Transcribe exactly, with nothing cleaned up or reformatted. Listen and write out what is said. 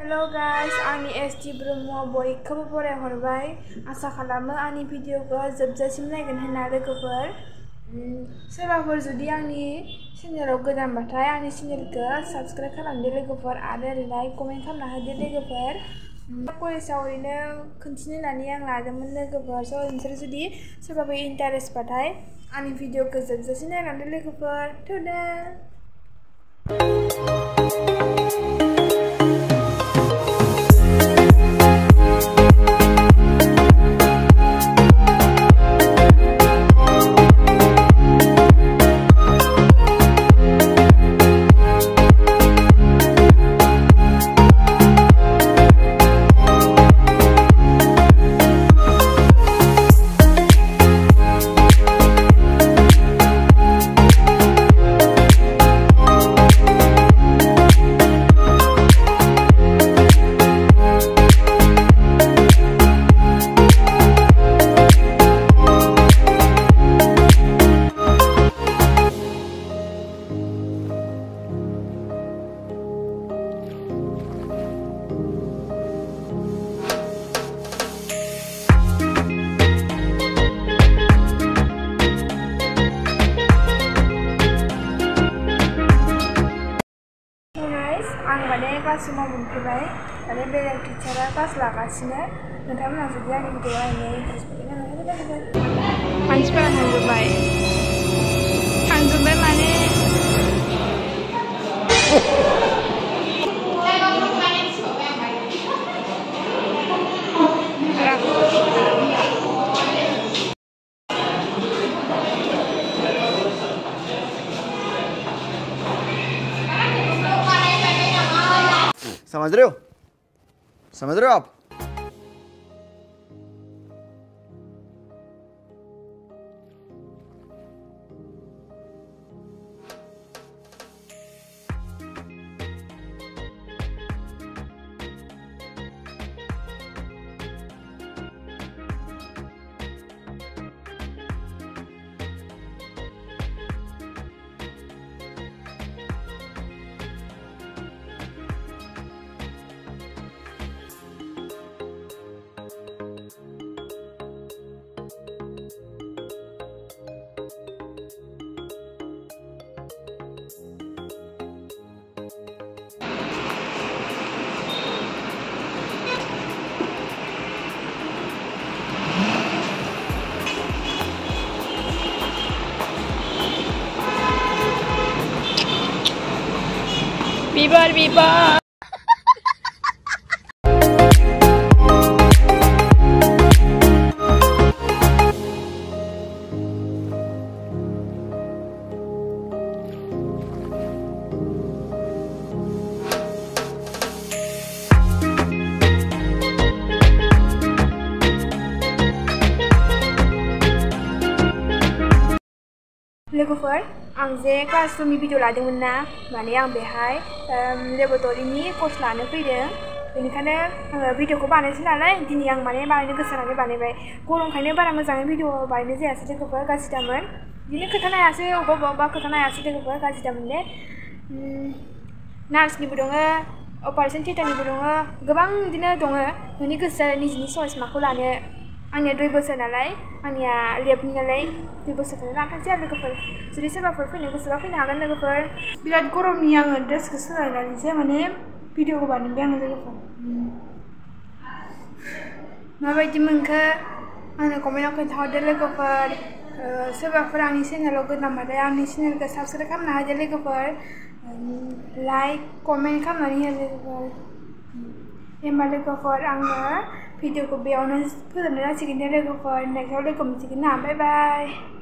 Hello guys, आंनि ST ब्रह्म बयखौबो बरायहरबाय। आसा खालामो आंनि भिडिअखौ जोबजासिम नायगोन होनना लोगोफोर। सोरबाफोर जुदि आंनि चेनेलाव गोदानबाथाय आंनि चेनेलखौ साबस्क्राइब खालामदो लोगोफोर आरो लाइक कमेन्ट खालामना होदो लोगोफोर। कलेजाव ओरैनो खिन्थिनो होननानै आं लादोंमोन लोगोफोर। स' नोंसोर जुदि सोरबाफोर इन्टारेस्टबाथाय आंनि भिडिअखौ जोबजासिम नायलांदो लोगोफोर। थुदो। आं माने क्लास रुमाव मोनफैबाय माने बेलेग टिचारा क्लास लागासिनो। नोंथांमोना जुदि आंनि भिडिअ नायनो इन्टारेस्ट मोनो मानसिफोरा थांजोब्बाय थांजोब्बाय माने समझ रहे हो समझ रहे हो आप। बिबार बिबार लोगोफोर आं जे क्लास रुमनि भिडिअ लादोंमोन ना, माने आं बेहाय लेबरेटरिनि कर्स लानो फैदों। बेनिखायनो आङो भिडिअखौ बानायसै नालाय दिनै आं माने बानायनो गोसो जानानै बानायबाय। गरमखायनो बारा मोजाङै भिडिअ बानायनाय जायासै लोगोफोर, गाज्रि दामोन। बिदिनो खोथानो हायासै, अबेबा अबेबा खोथानो हायासै लोगोफोर, गाज्रि दामोन दे। नार्सनिबो दङ, अपारेशन थियेटारनिबो दङ, गोबां बिदिनो दङ। नोंनि गोसो निजिनि चइस माखौ लानो। आंनिया दुइ बोसोर नालाय, आंनिया लेबनि नालाय दुइ बोसोरखौनो लाखानोसै आरो लोगोफोर। जुदि सोरबाफोर फैनो गोसोबा फैनो हागोन लोगोफोर। बिराद गरमनि आङो ड्रेसखौ सोलायनानैसो माने भिडिअखौ बानायबाय आङो लोगोफोर। माबायदि मोनखो आंनो कमेन्टआव खोन्थाहरदो लोगोफोर। सोरबाफोर आंनि चेनेलाव गोदानबाथाय आंनि चेनेलखौ साबस्क्राइब खालामना होदो लोगोफोर, लाइक कमेन्ट खालामनानै हो लोगोफोर। होमबा लोगोफोर आङो भिडिअखौ बेयावनो फोजोबनाय जासिगोन दे लोगोफोर। नेक्स्टआव लोगो मोनसिगोन ना, बाय बाय।